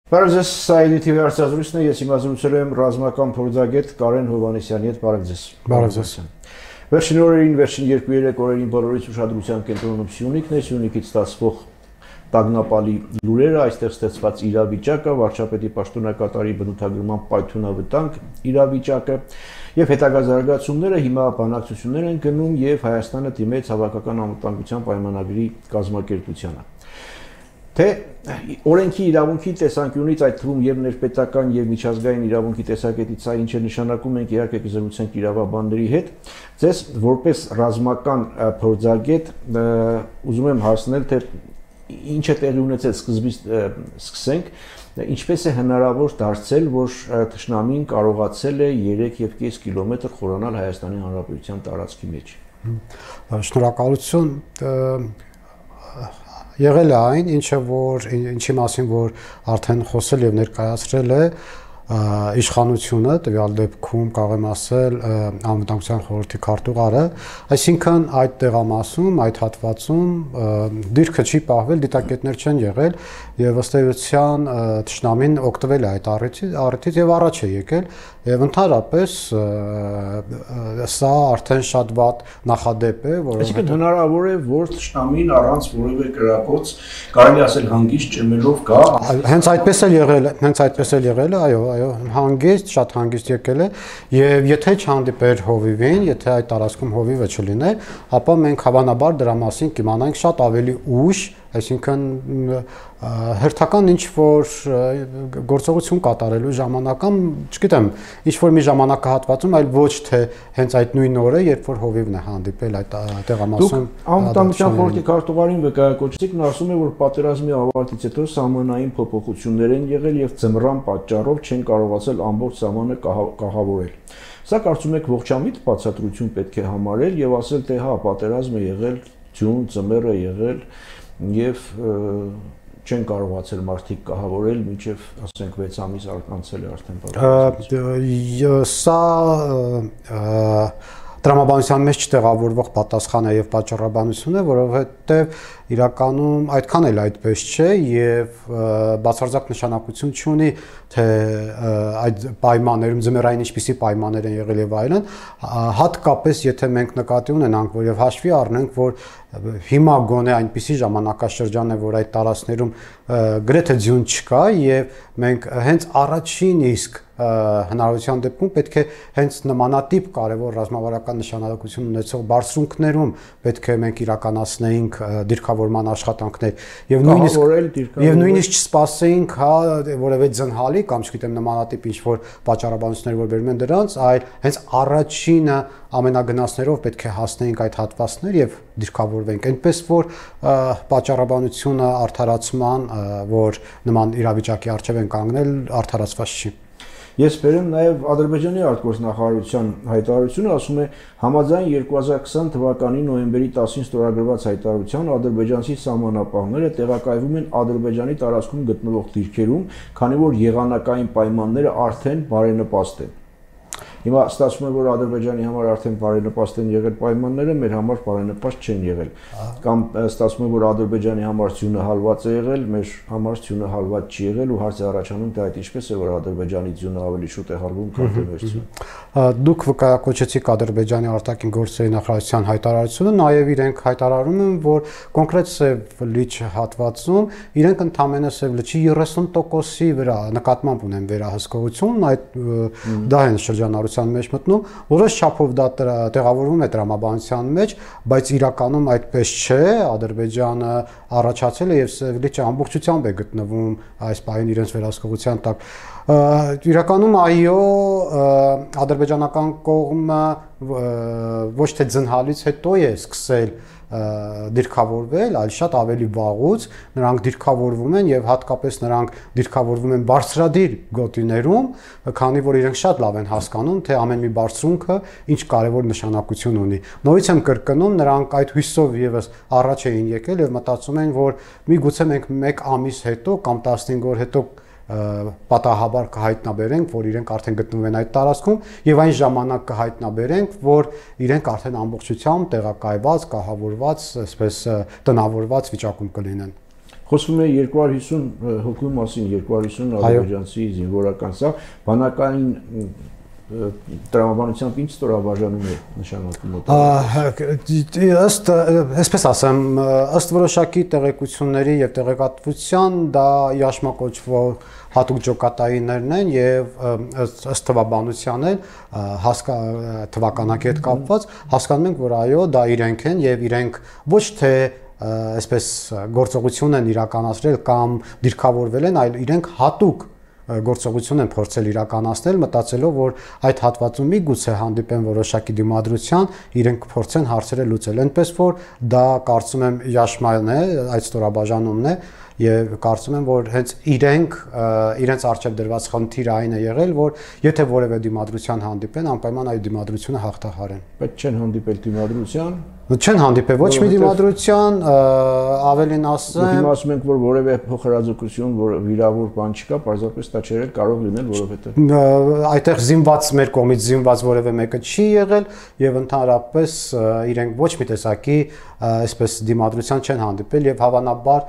Բարև Սայլի TV հարցազրույցն է, ես հիմա զրուցել եմ ռազմական փորձագետ Կարեն Հովհաննիսյանի հետ, բարև ձեզ։ Բարև ձեզ։ Վերջին օրերին, վերջին 2-3 օրերին բոլորից ուշադրության կենտրոնում Սյունիքն է, Սյունիքից ստացվող տագնապալի լուրերը, այստեղ ստեղծված իրավիճակը, վարչապետի պաշտոնակատարի բնութագրման պայթյունավտանգ իրավիճակը եւ հետագա զարգացումները հիմա բանակցություններ են գնում եւ Հայաստանը դիմեց հավաքական անվտանգության պայմանագրի կազմակերպությանը։ Թե օրենքի իրավունքի տեսանկյունից այդ թվում եւ ներպետական եւ միջազգային իրավունքի տեսակետից այն ինչ է նշանակում ենք իհարկե կզրուցենք իրավաբանների հետ ձեզ որպես ռազմական փորձագետ ուզում եմ հարցնել թե ինչ է տեղի ունեցել սկզբից սկսենք ինչպես է հնարավոր դարձել որ թշնամին կարողացել է 3.5 կիլոմետր խորանալ Հայաստանի Հանրապետության տարածքի մեջ Շնորհակալություն Եղել է այն, ինչի մասին որ արդեն խոսել եւ ներկայացրել է իշխանությունը, տվյալ դեպքում կարող եմ ասել անվտանգության խորհրդի քարտուղարը, այսինքն այդ տեղամասում, այդ հատվածում դիրքը չի պահվել, դիտակետներ չեն եղել եւ ըստ էության թշնամին օգտվել է այդ առիթից եւ առաջ է եկել եւ ընդհանրապես սա արդեն շատ վատ նախադեպ է, որովհետեւ հնարավոր է որ թշնամին առանց որևէ կրակոց կարելի ասել հանգիստ ճեմելով գա հենց այդպես էլ եղել է, այո, հանգիստ, շատ հանգիստ եկել է եւ եթե չհանդիպեր հովիվին, եթե այդ տարածքում հովիվը չլիներ, ապա մենք հավանաբար դրա մասին կիմանանք շատ ավելի ուշ, այսինքն հերթական ինչ որ գործողություն կատարելու ժամանակամ, չգիտեմ, ինչ որ մի ժամանակահատվածում, այլ ոչ թե հենց այդ նույն օրը, երբ որ հովիվն է հանդիպել այդ տեղամասում։ Անվտանգության խորհրդի քարտուղարին վկայակոչեցիք, նա ասում է, որ պատերազմի ավարտից հետո սահմանային փոփոխություններ են եղել եւ ձմռան պատճառով չեն կարողացել ամբողջ սահմանը կահավորել։ Սա կարծում եք ողջամիտ բացատրություն պետք է համարել եւ ասել թե հա պատերազմը եղել, ձյուն, ձմեռ է եղել եւ չեն կարողացել մարդիկ կահավորել մինչև ասենք 6 ամիս անցել է արդեն Սա տրամաբանության մեջ չտեղավորվող պատասխան է եւ պատճառաբանություն է, որովհետեւ իրականում այդքան էլ այդպես չէ եւ բացարձակ նշանակություն չունի թե այդ պայմաններում ձմեռային ինչպիսի պայմաններ են եղել եւ այլն, հատկապես եթե մենք նկատի ունենանք որ եւ հաշվի առնենք որ հիմա գոնե այնպիսի ժամանակաշրջան է որ այդ տարածքներում գրեթե ձյուն չկա եւ մենք հենց առաջին իսկ հնարավորության դեպքում պետք է հենց նմանատիպ կարևոր ռազմավարական նշանակություն ունեցող բարձրունքներում պետք է մենք իրականացնեինք դիրքավորման աշխատանքներ եւ նույնիսկ չսպասեինք հա որևէ ձնհալի կամ չգիտեմ նմանատիպ ինչ որ պատճառաբանություններ որ բերում են դրանց, այլ հենց առաջինը ամենագնացներով պետք է հասնեինք այդ հատվածներ եւ դիրքավորվենք այնպես որ պատճառաբանությունը արդարացման որ նման իրավիճակի առջև են կանգնել արդարացված չի Ես բերեմ նաև Ադրբեջանի արտգործնախարարության հայտարարությունը ասում է համաձայն 2020 թվականի նոյեմբերի 10-ին ստորագրված հայտարարության ադրբեջանցի սահմանապահները տեղակայվում են Ադրբեջանի տարածքում գտնվող դիրքերում, քանի որ եղանակային պայմանները արդեն բարենպաստ են։ Հիմա ստացվում է որ Ադրբեջանի համար արդեն բարենպաստ են եղել պայմանները, մեր համար բարենպաստ չեն եղել։ Կամ ստացվում է որ Ադրբեջանի համար ձյունը հալված է եղել, մեր համար ձյունը հալված չի եղել ու հարց է առաջանում թե այդ ինչպես է որ Ադրբեջանի ձյունը ավելի շուտ է հալվում, քան թե մեր ձյունը։ Դուք վկայակոչեցիք Ադրբեջանի արտաքին գործերի նախարարության հայտարարությունը, նաև իրենք հայտարարում են, որ կոնկրետ Սև լիճ հատվածում իրենք ընդամենը Սև լճի 30%-ի վրա նկատմամբ ունեն վերահսկողություն, այդ դա են շրջանառության մեջ մտնում, որոշ չափով դա տեղավորվում է տրամաբանության մեջ, բայց իրականում այդպես չէ, Ադրբեջանը առաջացել է եւ Սև լիճը ամբողջությամբ է գտնվում այս պահին իրենց վերահսկողության տակ։ Իրականում այո, ադրբեջանական կողմը ոչ թե ձնհալից հետո է սկսել դիրքավորվել, այլ շատ ավելի վաղուց նրանք դիրքավորվում են եւ հատկապես նրանք դիրքավորվում են բարձրադիր գոտիներում, քանի որ իրենք շատ լավ են հասկանում, թե ամեն մի բարձրունքը ինչ կարեւոր նշանակություն ունի։ Նորից եմ կրկնում, նրանք այդ հույսով եւս առաջ էին եկել եւ մտածում են, որ միգուցե մենք 1 ամիս հետո կամ 15 օր հետո պատահաբար կհայտնաբերենք, որ իրենք արդեն գտնվում են այդ տարածքում եւ այն ժամանակ կհայտնաբերենք, որ իրենք արդեն ամբողջությամբ տեղակայված, կահավորված, այսպես տնավորված վիճակում կլինեն։ Խոսվում է 250 հոգու մասին, 250 ադրբեջանցի զինվորական, սա բանակային տրամաբանությամբ ինչ ստորաբաժանում է նշանակում ըստ այսպես ասեմ, ըստ որոշակի տեղեկությունների եւ տեղեկատվության դա Յաշմա կոչվող հատուկ ջոկատայիններն են եւ ըստ թվաբանության էլ թվականակի հետ կապված հասկանում ենք, որ այո, դա իրենք են եւ իրենք ոչ թե այսպես գործողություն են իրականացրել կամ դիրքավորվել են, այլ իրենք հատուկ գործողություն են փորձել իրականացնել, մտածելով, որ այդ հատվածում միգուցե հանդիպեն որոշակի դիմադրության, իրենք փորձեն հարցերը լուծել։ Այնպես որ դա կարծում եմ Յաշմայելն է, այդ ստորաբաժանումն է, եւ կարծում եմ, որ հենց իրենց արժեվ դրված խնդիրը այն է եղել, որ եթե որևէ դիմադրության հանդիպեն, անպայման այդ դիմադրությունը հաղթահարեն։ Բայց չեն հանդիպել դիմադրության։ Չեն հանդիպել ոչ մի դիմադրության, ավելին ասեմ։ Հիմա ասում ենք, որ որևէ փոխհրաձգություն, որ վիրավոր բան չկա, պարզապես դա չէր կարող լինել, որովհետեւ այդտեղ զինված մեր կողմից զինված որևէ մեկը չի եղել եւ ընդհանրապես իրենք ոչ մի տեսակի այսպես դիմադրության չեն հանդիպել եւ հավանաբար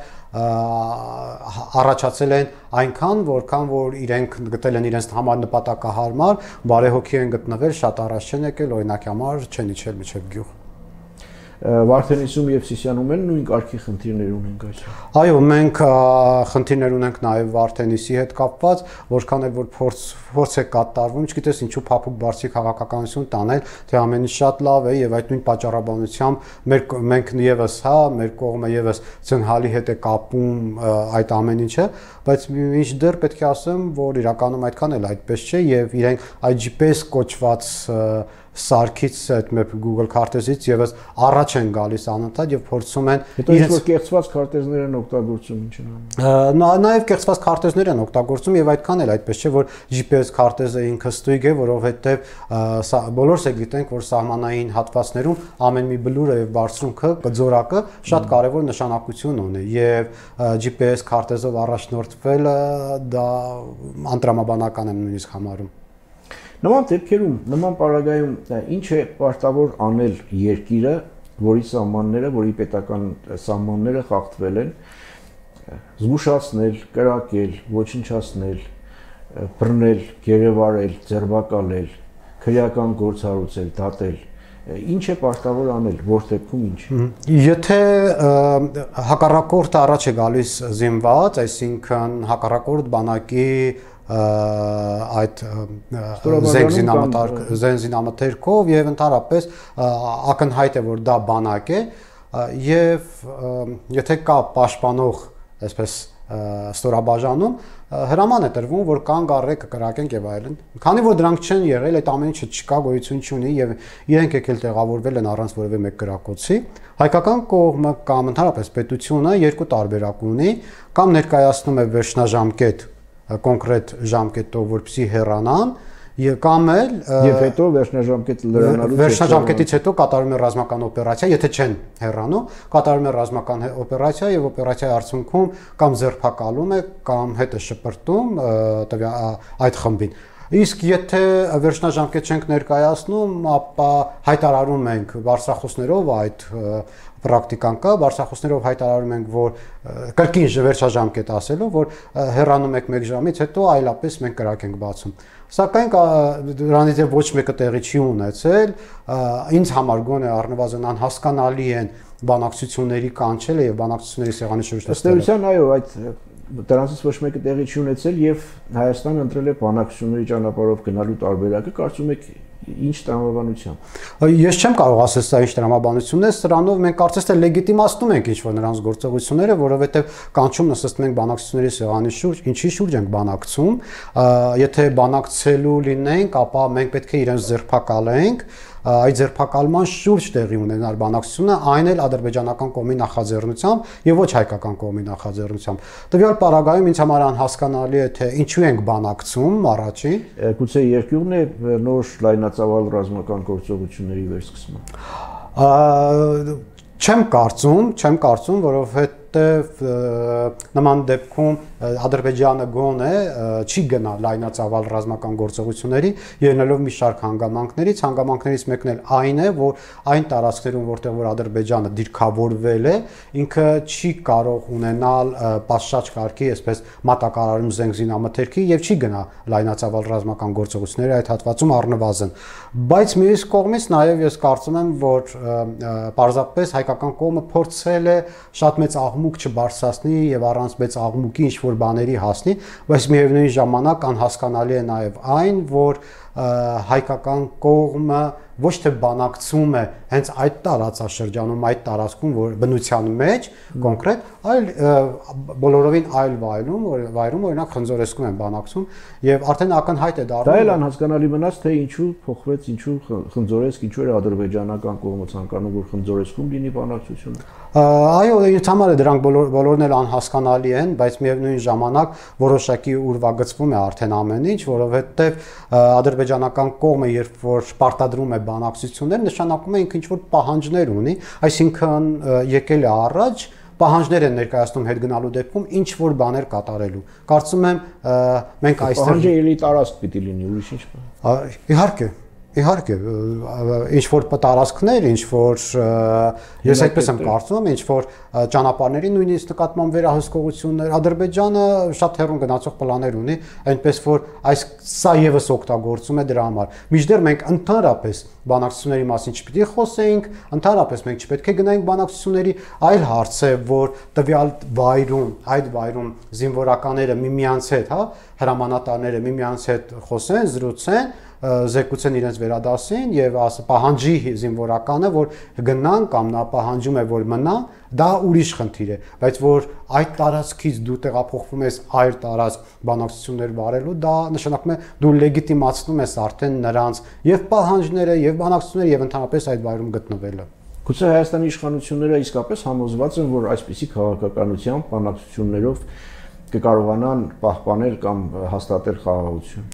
առաջացել են այնքան, որքան որ իրենք գտել են իրենց համար նպատակահարմար, բարեհոգի են գտնվել, շատ առաջ չեն եկել, օրինակ համար չեն իջել մինչև գյուղ։ Վարդենիսում եւ Սիսիանում են նույն կարգի խնդիրներ ունենք այսօր։ Այո, մենք խնդիրներ ունենք նաեւ Վարդենիսի հետ կապված, որքան էլ որ փորձ է կատարվում, չգիտես ինչու փափուկ բարձի քաղաքականություն տանել, թե ամեն ինչ շատ լավ է եւ այդ նույն պատճառաբանությամբ մենք եւս մեր կողմը եւս ցնհալի հետ է կապում այդ ամեն ինչը, բայց մինչդեռ պետք է ասեմ, որ իրականում այդքան էլ այդպես չէ եւ իրենք այդ GPS կոչված սարքից այդ մեր Google քարտեզից եւս առաջ են գալիս անընդհատ եւ փորձում են իրենց որ կեղծված քարտեզներ են օգտագործում ինչ են նաեւ կեղծված քարտեզներ են օգտագործում եւ այդքան էլ այդպես չէ որ GPS քարտեզը ինքը ստույգ է որովհետեւ բոլորս է գիտենք որ սահմանային հատվածներում ամեն մի բլուրը եւ բարձրունքը կձորակը շատ կարեւոր նշանակություն ունի եւ GPS քարտեզով առաջնորդվելը դա անտրամաբանական եմ նույնիսկ համարում։ Նման դեպքերում, նման պարագայում ինչ է պարտավոր անել երկիրը, որի սահմանները, որի պետական սահմանները խախտվել են, զգուշացնել, կրակել, ոչնչացնել, բռնել, գերեվարել, ձերբակալել, քրեական գործ հարուցել, դատել, ինչ է պարտավոր անել, որ դեպքում ինչ։ Եթե հակառակորդը առաջ է գալիս զինված, այսինքն հակառակորդ բանակի այդ զենզինամթերքով եւ ընդհանրապես ակնհայտ է որ դա բանակ է եւ եթե կա պաշտպանող այսպես ստորաբաժանում հրաման է տրվում որ կանգ առեք կրակենք եւ այլն քանի որ դրանք չեն եղել այդ ամեն ինչը չկա գոյություն չունի եւ իրենք եկել տեղավորվել են առանց որևէ մեկ կրակոցի հայկական կողմը կամ ընդհանրապես պետությունը երկու տարբերակ ունի կամ ներկայացնում է վերջնաժամկետ կոնկրետ ժամկետով որպեսզի հեռանան կամ էլ եւ հետո վերջնաժամկետից հետո կատարում է ռազմական օպերացիա, եթե չեն հեռանում, կատարում է ռազմական օպերացիա եւ օպերացիայի արդյունքում կամ ձերբակալում է կամ հետ է շպրտում այդ խմբին։ Իսկ եթե վերջնաժամկետ չենք ներկայացնում, ապա հայտարարում ենք բարձրախոսներով այդ պրակտիկան կա, բարձրախոսներով հայտարարում ենք, որ կրկին վերջաժամկետ ասելով, որ հեռանում եք 1 ժամից հետո այլապես մենք կրակ ենք բացում։ Սակայն դրանից ոչ մեկը տեղի չի ունեցել, ինձ համար գոնե առնվազն անհասկանալի են բանակցությունների կանչելը եւ բանակցությունների սեղանի շուրջ նստելը։ Այո, այդ դրանից ոչ մեկը տեղի չի ունեցել եւ Հայաստանը ընտրել է բանակցությունների ճանապարհով գնալու տարբերակը, կարծում եք ինչ տրամաբանությամբ։ Ես չեմ կարող ասել սա ինչ տրամաբանություն է, սրանով մենք կարծես թե լեգիտիմացնում ենք ինչ որ նրանց գործողությունները, որովհետեւ կանչում նստում ենք բանակցությունների սեղանի շուրջ, ինչի շուրջ ենք բանակցում, եթե բանակցելու լինենք, ապա մենք պետք է իրենց ձերբակալենք, այդ ձերբակալման շուրջ տեղի ունենալ բանակցությունը, այն էլ ադրբեջանական կողմի նախաձեռնությամբ եւ ոչ հայկական կողմի նախաձեռնությամբ։ Տվյալ պարագայում ինձ համար անհասկանալի է թե ինչու ենք բանակցում առաջին։ Գուցե երկյուղն է նոր լայնածավալ ռազմական գործողությունների վերսկսումը։ Չեմ կարծում, որովհետեւ նման դեպքում Ադրբեջանը գոնե չի գնա լայնածավալ ռազմական գործողությունների ելնելով մի շարք հանգամանքներից մեկն էլ այն է, որ այն տարածքներում, որտեղ որ Ադրբեջանը դիրքավորվել է, ինքը չի կարող ունենալ պատշաճ կարգի, այսպես մատակարարում զենքզինամթերքի եւ չի գնա լայնածավալ ռազմական գործողությունների այդ հատվածում առնվազն։ Բայց մյուս կողմից նաեւ ես կարծում եմ, որ պարզապես հայկական կողմը փորձել է շատ մեծ աղմուկ չբարձրացնի եւ առանց մեծ աղմուկի ինչ որ բաների հասնի, բայց միևնույն ժամանակ անհասկանալի է նաեւ այն, որ հայկական կողմը ոչ թե բանակցում է հենց այդ տարածաշրջանում, այդ տարածքում, որ բնության մեջ կոնկրետ, այլ բոլորովին այլ վայրում, օրինակ Խնձորեսկում են բանակցում եւ արդեն ակնհայտ է դառնում։ Դա էլ անհասկանալի մնաց, թե ինչու փոխվեց, ինչու Խնձորեսկ, ինչու էր ադրբեջանական կողմը ցանկանում, որ Խնձորեսկում լինի բանակցությունը։ Այո, ինձ համար է դրանք բոլորն էլ անհասկանալի են, բայց միևնույն ժամանակ որոշակի ուրվագծվում է արդեն ամեն ինչ, որովհետեւ ադրբեջանական կողմը երբ որ պարտադրում է բանակցություններ, նշանակում է ինքը ինչ-որ պահանջներ ունի, այսինքն եկել է առաջ, պահանջներ են ներկայացնում հետ գնալու դեպքում ինչ որ բաներ կատարելու։ Կարծում եմ մենք այստեղ պահանջը ելի տարածք պիտի լինի, ուրիշ ինչ բան։ Իհարկե, ինչ որ տարածքներ, ինչ որ ես այդպես եմ կարծում, ինչ որ ճանապարհների նույնիսկ նկատմամբ վերահսկողություններ, Ադրբեջանը շատ հեռուն գնացող պլաններ ունի, այնպես որ սա եւս օգտագործում է դրա համար։ Մինչդեռ մենք ընդհանրապես բանակցությունների մասին չպիտի խոսեինք, ընդհանրապես մենք չպետք է գնայինք բանակցությունների, այլ հարց է, որ տվյալ վայրում, այդ վայրում զինվորականները միմյանց հետ, հրամանատարները միմյանց հետ խոսեն, զրուցեն, զեկուցեն իրենց վերադասին եւ պահանջի զինվորականը, որ գնան կամ նա պահանջում է, որ մնա, դա ուրիշ խնդիր է, բայց որ այդ տարածքից դու տեղափոխվում ես այլ տարածք բանակցություններ վարելու, դա նշանակում է դու լեգիտիմացնում ես արդեն նրանց եւ պահանջները եւ բանակցությունները եւ ընդհանրապես այդ վայրում գտնվելը։ Գուցե Հայաստանի իշխանությունները իսկապես համոզված են, որ այսպիսի քաղաքականությամբ բանակցություններով կկարողանան պահպանել կամ հաստատել խաղաղություն։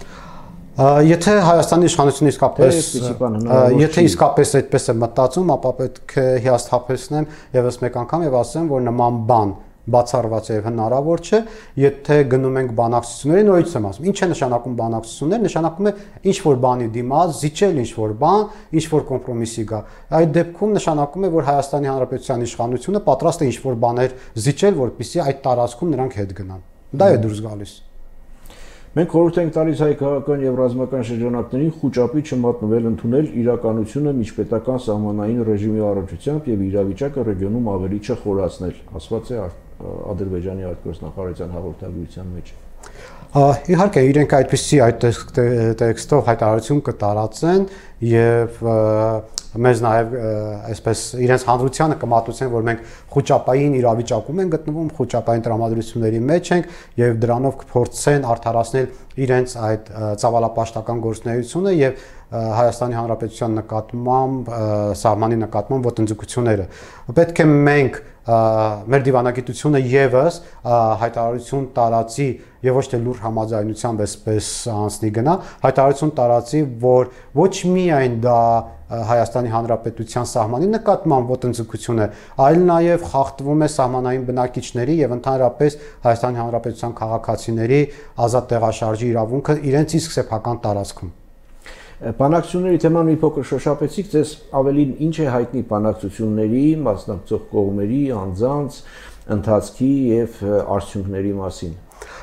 Եթե Հայաստանի իշխանությունը իսկապես այդպես է մտածում, ապա պետք է հիասթափեցնեմ եւս մեկ անգամ եւ ասեմ, որ նման բան բացառված է եւ հնարավոր չէ, եթե գնում ենք բանակցությունների, նորից եմ ասում, ինչ է նշանակում բանակցություններ, նշանակում է ինչ որ բանի դիմաց, զիջել ինչ որ բան, ինչ որ կոմպրոմիսի գա։ Այդ դեպքում նշանակում է, որ Հայաստանի Հանրապետության իշխանությունը պատրաստ է ինչ որ բաներ զիջել, որպեսզի այդ տարածքում նրանք հետ գնան։ Դա է դուրս գալիս։ Մենք խորհուրդ ենք տալիս հայկական եւ ռազմական շրջանակներին խոճապի չմատնվել ընդունել իրականությունը միջպետական սահմանային ռեժիմի առողջությամբ եւ իրավիճակը ռեգիոնում ավելի չխորացնել, ասված է Ադրբեջանի արտգործնախարարության հաղորդագրության մեջ։ Իհարկե, իրենք այդպիսի այդ տեքստով հայտարարություն կտարածեն եւ մեզ նաև այսպես իրենց հանրությանը կմատուցեն, որ մենք խոճապային իրավիճակում ենք գտնվում, խոճապային տրամադրությունների մեջ ենք եւ դրանով կփորձեն արդարացնել իրենց այդ ծավալապաշտական գործունեությունը եւ Հայաստանի Հանրապետության նկատմամբ սահմանի նկատմամբ ոտնձգությունները։ Պետք է մենք մեր դիվանագիտությունը եւս հայտարարություն տարածի եւ ոչ թե լուր համաձայնությամբ այսպես անցնի գնա, հայտարարություն տարածի, որ ոչ միայն դա Հայաստանի Հանրապետության սահմանի նկատմամբ ոտնձգություն է, այլ նաեւ խախտվում է սահմանային բնակիչների եւ ընդհանրապես Հայաստանի Հանրապետության քաղաքացիների ազատ տեղաշարժի իրավունքը իրենց իսկ սեփական տարածքում։ Բանակցությունների թեման մի փոքր շոշափեցիք, ձեզ ավելին ինչ է հայտնի բանակցությունների, մասնակցող կողմերի, անձանց, ընթացքի եւ արդյունքների մասին։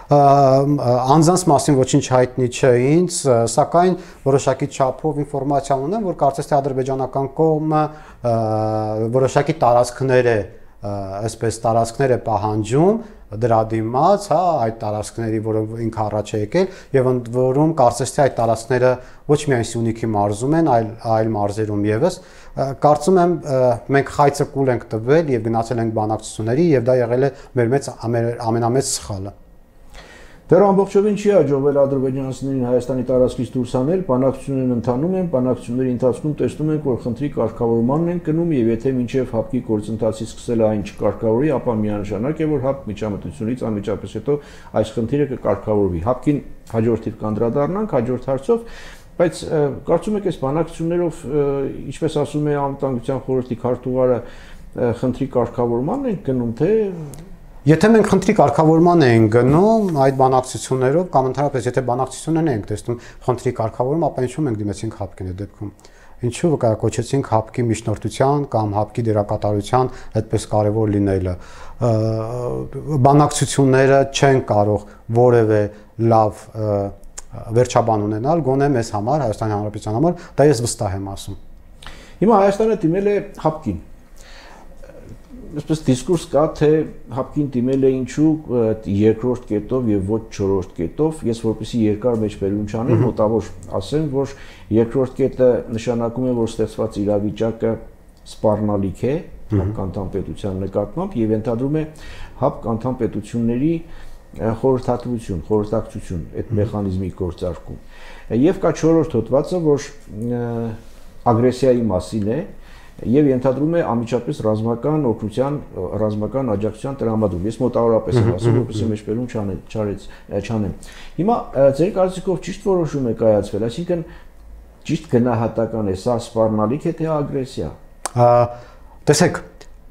Անձանց մասին ոչինչ հայտնի չէ ինձ, սակայն որոշակի չափով ինֆորմացիա ունեմ, որ կարծես թե ադրբեջանական կողմը որոշակի տարածքներ է, այսպես տարածքներ է պահանջում դրա դիմաց, այդ տարածքների, որով ինքը առաջ է եկել, եւ ընդ որում կարծես թե այդ տարածքները ոչ միայն Սյունիքի մարզում են, այլ մարզերում եւս։ Կարծում եմ մենք խայծը կուլ ենք տվել եւ գնացել ենք բանակցությունների եւ դա եղել է մեր ամենամեծ սխալը։ Դեռ ամբողջովին չի հաջողվել ադրբեջանցիներին Հայաստանի տարածքից դուրս հանել, բանակցություններն ընթանում են, բանակցությունների ընթացքում տեսնում ենք, որ խնդրի կարգավորմանն են գնում եւ եթե մինչեւ ՀԱՊԿ-ի գործընթացի սկսել այն չկարգավորի, ապա միանշանակ է, որ ՀԱՊԿ միջամտությունից անմիջապես հետո այս խնդիրը կկարգավորվի։ ՀԱՊԿ-ին հաջորդ թիվ կանդրադառնանք հաջորդ հարցով, բայց կարծում եք այս բանակցություններով, ինչպես ասում է Անվտանգության խորհրդի քարտուղարը, խնդրի կարգավորմանն են գնում, թե Եթե մենք խնդրի կարգավորման ենք գնում այդ բանակցություններով կամ ընդհանրապես եթե բանակցություններն ենք տեսնում խնդրի կարգավորում, ապա ինչու մենք դիմեցինք ՀԱՊԿ-ին այդ դեպքում։ Ինչու կոչեցինք ՀԱՊԿ-ի միջնորդության կամ ՀԱՊԿ-ի դերակատարության այդպես կարևոր լինելը։ Բանակցությունները չեն կարող որևէ լավ վերջաբան ունենալ, գոնե մեզ համար, Հայաստանի Հանրապետության համար, դա ես վստահ եմ ասում։ Հիմա Հայաստանը դիմել է ՀԱՊԿ-ին։ Այսպես դիսկուրս կա, թե ՀԱՊԿ-ին դիմել է ինչու երկրորդ կետով եւ ոչ չորրորդ կետով, ես որպեսզի երկար մեջբերում չանեմ, մոտավոր ասեմ, որ երկրորդ կետը նշանակում է, որ ստեղծված իրավիճակը սպառնալիք է ՀԱՊԿ անդամ պետության նկատմամբ եւ ենթադրում է ՀԱՊԿ անդամ պետությունների խորհրդակցություն այդ մեխանիզմի գործարկում։ Եվ կա չորրորդ հոդվածը, որ ագրեսիայի մասին է եւ ենթադրում է անմիջապես ռազմական օգնության, ռազմական աջակցության տրամադրում։ Ես մոտավորապես եմ ասում, որպեսզի մեջբերում չանեմ։ Հիմա ձեր կարծիքով ճիշտ որոշում է կայացվել, այսինքն ճիշտ գնահատական է, սա սպառնալիք է թե ագրեսիա։ Տեսեք,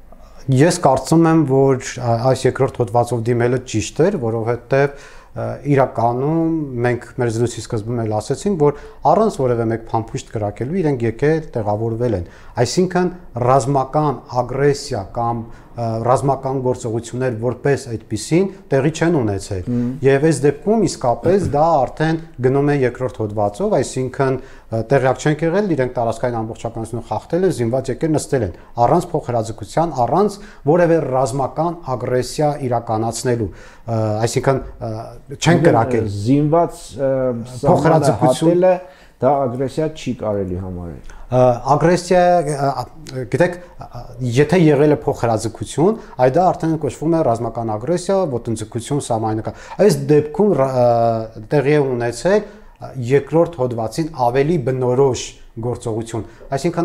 ես կարծում եմ, որ այս երկրորդ հոդվածով դիմելը ճիշտ էր, որովհետեւ իրականում մենք մեր զրույցի սկզբում էլ ասացինք, որ առանց որևէ մեկ փամփուշտ կրակելու իրենք եկել տեղավորվել են։ Այսինքն ռազմական ագրեսիա կամ ռազմական գործողություններ որպես այդպիսին տեղի չեն ունեցել։ Եվ այս դեպքում իսկապես դա արդեն գնում է երկրորդ հոդվածով, այսինքն տեղյակ չենք եղել, իրենք տարածքային ամբողջականությունը խախտել են, զինված եկել նստել են առանց փոխհրաձգության, առանց որևէ ռազմական ագրեսիա իրականացնելու, այսինքն չեն կրակել զինված փոխհրաձգությունը դա ագրեսիա չի կարելի համարել։ Ագրեսիա, գիտեք, եթե եղել է փոխհրաձգություն, այդ դա արդեն կոչվում է ռազմական ագրեսիա, ոտնձգություն սահմանական։ Այս դեպքում տեղի է ունեցել երկրորդ հոդվածին ավելի բնորոշ գործողություն, այսինքն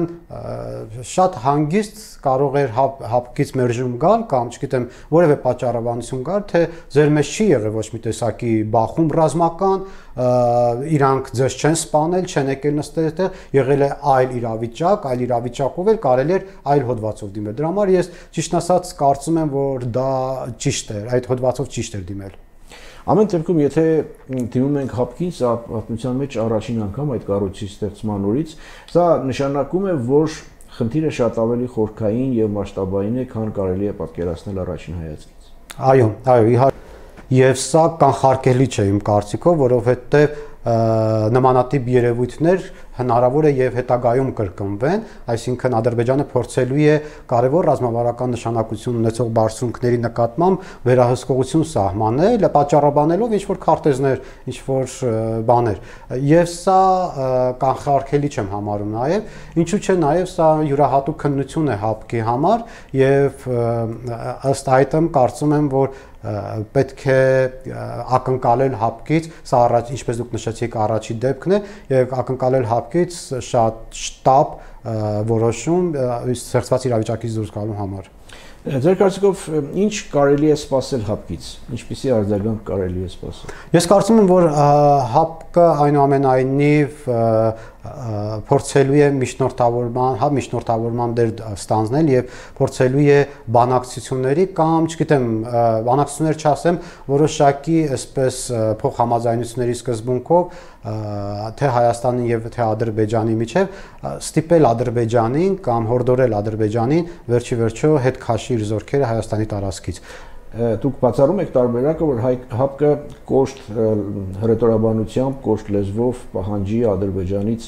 շատ հանգիստ կարող էր ՀԱՊԿ-ից մերժում գալ կամ չգիտեմ որևէ պատճառաբանություն գալ, թե ձեր մեջ չի եղել ոչ մի տեսակի բախում ռազմական, իրանք ձեզ չեն սպանել, չեն եկել նստել այդտեղ, եղել է այլ իրավիճակով էլ կարելի էր այլ հոդվածով դիմել։ Դրա համար ես ճիշտ ասած կարծում եմ, որ դա ճիշտ էր, այդ հոդվածով ճիշտ էր դիմել։ Ամեն դեպքում, եթե դիմում ենք ՀԱՊԿ-ին, սա պատմության մեջ առաջին անգամ այդ կառույցի ստեղծման օրից, սա նշանակում է, որ խնդիրը շատ ավելի խորքային եւ մասշտաբային է, քան կարելի է պատկերացնել առաջին հայացքից։ Այո, իհարկե։ Եվ սա կանխարգելի չէ իմ կարծիքով, որովհետեւ նմանատիպ երևույթներ հնարավոր է եւ հետագայում կրկնվեն, այսինքն Ադրբեջանը փորձելու է կարևոր ռազմավարական նշանակություն ունեցող բարձունքների նկատմամբ վերահսկողություն սահմանել, պատճառաբանելով ինչ-որ քարտեզներ, ինչ-որ բաներ։ Եվ սա կանխարգելի չեմ համարում նաեւ, ինչու՞ չէ նաեւ սա յուրահատուկ քննություն է ՀԱՊԿ-ի համար եւ ըստ այդմ կարծում եմ, որ պետք է ակնկալել ՀԱՊԿ-ից, սա առաջ ինչպես դուք նշեցիք, առաջի դեպքն է եւ ակնկալել ՀԱՊԿ-ից շատ շտապ որոշում ստեղծված իրավիճակից դուրս գալու համար։ Ձեր կարծիքով ինչ կարելի է սպասել ՀԱՊԿ-ից, ինչպիսի արձագանք կարելի է սպասել։ Ես կարծում եմ, որ ՀԱՊԿ-ը այնուամենայնիվ փորձելու է միջնորդավորման դեր ստանձնել եւ փորձելու է բանակցությունների կամ, չգիտեմ, բանակցություններ չասեմ, որոշակի այսպես փոխհամաձայնությունների սկզբունքով թե Հայաստանի եւ թե Ադրբեջանի միջեւ ստիպել Ադրբեջանին կամ հորդորել Ադրբեջանին վերջի վերջո հետ քաշի իր զորքերը Հայաստանի տարածքից։ Դուք բացառում եք տարբերակը, որ ՀԱՊԿ-ը կոշտ հռետորաբանությամբ, կոշտ լեզվով պահանջի Ադրբեջանից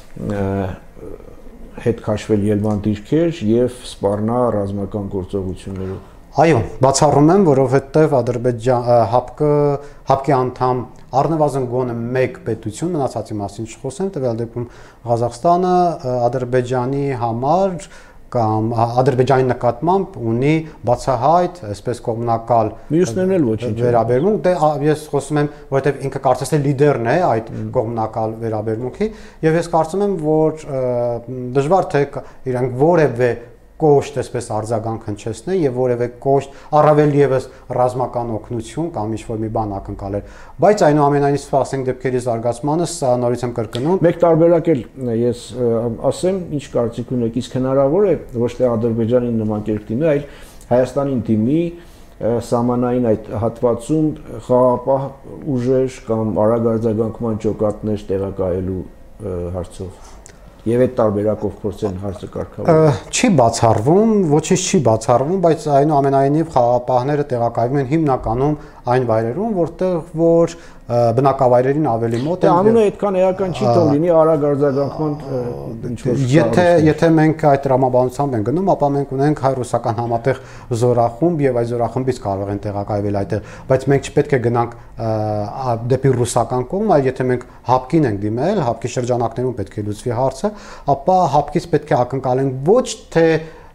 հետ քաշվել ելման դիրքեր եւ սպառնա ռազմական գործողություններով։ Այո, բացառում եմ, որովհետեւ ՀԱՊԿ-ի անդամ առնվազն գոնե մեկ պետություն, մնացածի մասին չխոսեմ, տվյալ դեպքում Ղազախստանը Ադրբեջանի համար կամ Ադրբեջանի նկատմամբ ունի բացահայտ, այսպես կողմնակալ վերաբերմունք, դե ես խոսում եմ, որովհետև ինքը կարծես թե լիդերն է այդ կողմնակալ վերաբերմունքի, եւ ես կարծում եմ, որ դժվար թե իրանք որևէ կոշտ այսպես արձագանք հնչեցնեն եւ որևէ կոշտ առավել եւս ռազմական օգնություն կամ ինչ-որ մի բան ակնկալել, բայց այնուամենայնիվ սպասենք դեպքերի զարգացմանը, սա նորից եմ կրկնում։ Մեկ տարբերակ էլ ես ասեմ, ինչ կարծիք ունեք, իսկ հնարավոր է ոչ թե Ադրբեջանին նման կերպ դիմի, այլ Հայաստանին դիմի սահմանային այդ հատվածում խաղապահ ուժեր կամ արագ արձագանքման ջոկատներ տեղակայելու հարցով եւ այդ տարբերակով փորձեն հարցը կարգավորել։ Չի բացառվում, ոչինչ չի բացառվում, բայց այնուամենայնիվ խաղապահները տեղակայվում են հիմնականում այն վայրերում, որտեղ որ բնակավայրերին ավելի մոտ են։ Անունը այդքան էական չի թող լինի արագ արձագանքման ինչ-որ։ Եթե մենք այդ տրամաբանությամբ ենք գնում, ապա մենք ունենք հայ-ռուսական համատեղ զորախումբ եւ այդ զորախմբից կարող են տեղակայվել այդտեղ, բայց մենք չպետք է գնանք դեպի ռուսական կողմ, այլ եթե մենք հապկին ենք դիմել, հապկի շրջանակներում պետք է լուծվի հարցը, ապա հապկից պետք է ակնկալենք ոչ թե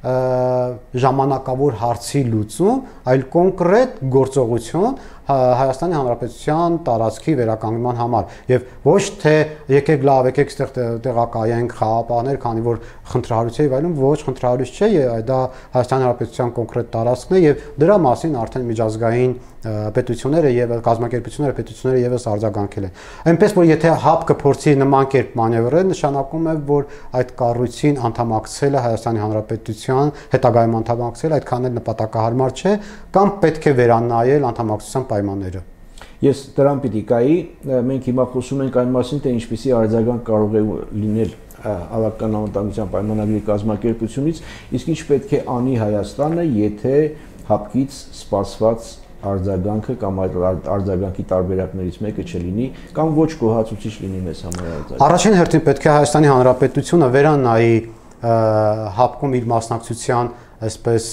ժամանակավոր հարցի լուծում, այլ կոնկրետ գործողություն Հայաստանի Հանրապետության տարածքի վերականգնման համար եւ ոչ թե եկեք լավ եկեք այստեղ տեղակայենք խաղապահներ, քանի որ խնդրահարույց է եւ այլն, ոչ խնդրահարույց չէ, դա Հայաստանի Հանրապետության կոնկրետ տարածքն է եւ դրա մասին արդեն միջազգային պետությունները եւ կազմակերպությունները պետությունները եւս արձագանքել են։ Այնպես որ եթե հապկը փորձի նման կերպ մանևրել, նշանակում է որ այդ կառույցին անդամակցելը Հայաստանի Հանրապետության հետագայում անդամակցել այդքան էլ նպատակահարմար չէ կամ պետք է վերանայել անդամակցության պայմանները։ Ես դրան պիտի կայի, մենք հիմա խոսում ենք այն մասին, թե ինչպիսի արձագանք կարող է լինել Հավաքական անվտանգության պայմանագրի կազմակերպությունից, իսկ ինչ պետք է անի Հայաստանը, եթե հապկից սպասված արձագանքը կամ այդ արձագանքի տարբերակներից մեկը չլինի կամ ոչ գոհացուցիչ լինի մեզ համար արձագանքը։ Առաջին հերթին պետք է Հայաստանի Հանրապետությունը վերանայի հապկում իր մասնակցության այսպես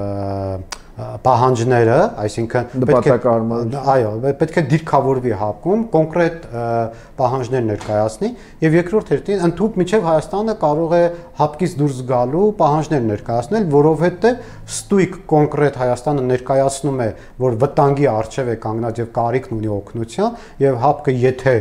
պահանջները, այսինքն պետք է դիրքավորվի հապկում, կոնկրետ պահանջներ ներկայացնի եւ երկրորդ հերթին ընդհանուր միջև Հայաստանը կարող է հապկից դուրս գալու պահանջներ ներկայացնել, որովհետեւ ստույգ կոնկրետ Հայաստանը ներկայացնում է, որ վտանգի առջև է կանգնած եւ կարիքն ունի օգնության եւ հապկը եթե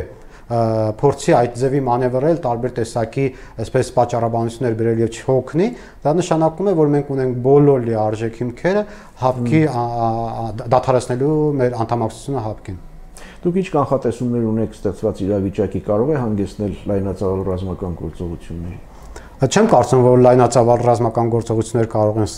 փորձի այդ ձևի մանևրել տարբեր տեսակի այսպես պատճառաբանություններ բերել եւ չհոգնի, դա նշանակում է, որ մենք ունենք բոլոր լիարժեք հիմքերը հապկի դադարեցնելու մեր անդամակցությունը հապկին։ Դուք ինչ կանխատեսումներ ունեք ստեղծված իրավիճակի կարող է հանգեցնել լայնածավալ ռազմական գործողությունների։ Չեմ կարծում, որ լայնածավալ ռազմական գործողություններ կարող են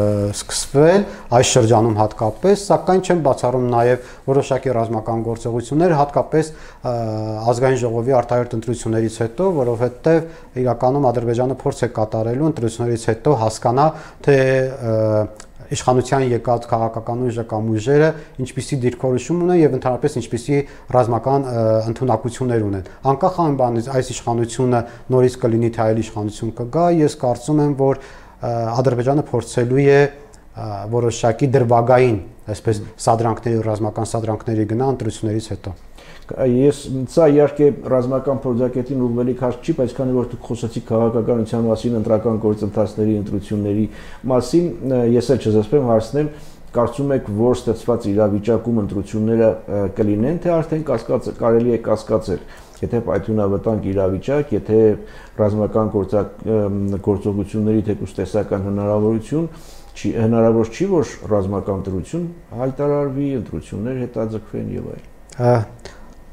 սկսվել այս շրջանում հատկապես, սակայն չեմ բացառում նաև որոշակի ռազմական գործողություններ, հատկապես ազգային ժողովի արտահերթ ընտրություններից հետո, որովհետև իրականում Ադրբեջանը փորձ է կատարելու ընտրություններից հետո հասկանա, թե իշխանության եկած քաղաքական ուժը կամ ուժերը ինչպիսի դիրքորոշում ունեն եւ ընդհանրապես ինչպիսի ռազմական ընդունակություններ ունեն։ Անկախ այն բանից այս իշխանությունը նորից կլինի թե այլ իշխանություն կգա, ես կարծում եմ, որ Ադրբեջանը փորձելու է որոշակի դրվագային, այսպես սադրանքների ռազմական սադրանքների գնա ընտրություններից հետո։ Ես սա իհարկե ռազմական փորձակետին ուղղվելիք հարց չի, բայց քանի որ դուք խոսեցիք քաղաքականության մասին, ընտրական գործընթացների, ընտրությունների մասին, ես էլ չզսպեմ հարցնեմ, կարծում եք, որ ստեղծված իրավիճակում ընտրությունները կլինեն, թե արդեն կարելի է կասկածել, եթե պայթյունավտանգ իրավիճակ, եթե ռազմական գործողությունների թեկուզ տեսական հնարավորություն հնարավոր չի, որ ռազմական ընտրություն հայտարարվի, ընտրություններ հետաձգվեն եւ այլն։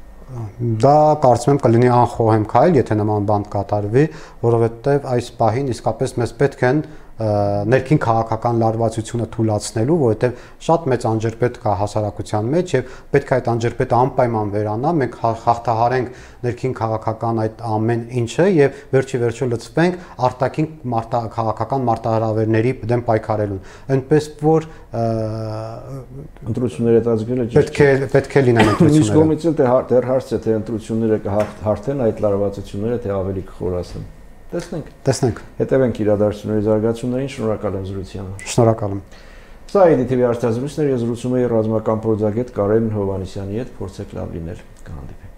Դա կարծում եմ կլինի անխոհեմ քայլ, եթե նման բան կատարվի, որովհետև այս պահին իսկապես մեզ պետք են ներքին քաղաքական լարվածությունը թույլատնելու, որովհետև շատ մեծ անջրպետ կա հասարակության մեջ եւ պետք է այդ անջրպետը անպայման վերանա, մենք հաղթահարենք ներքին քաղաքական այդ ամեն ինչը եւ վերջի վերջո լծվենք արտաքին քաղաքական մարտահրավերների դեմ պայքարելուն։ Այնպես որ ընտրությունները հետաձգելը պետք է լինեն ընտրությունները։ Իսկ կողմից էլ դեռ հարց է, թե ընտրությունները կհաղթեն այդ լարվածությունները, թե ավելի կխորացնեն։ Տեսնենք։ Հետևենք իրադարձությունների զարգացումներին, շնորհակալ եմ զրույցի համար։ Շնորհակալ եմ։ Սա EDTV հարցազրույցներ, ես զրուցում եի ռազմական փորձագետ Կարեն Հովհաննիսյանի հետ, փորձեք լավ լինել, կհանդիպենք։